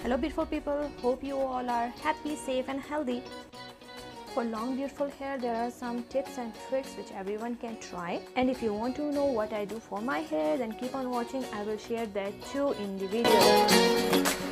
Hello beautiful people, hope you all are happy, safe and healthy. For long beautiful hair there are some tips and tricks which everyone can try, and if you want to know what I do for my hair then keep on watching. I will share that too in the video.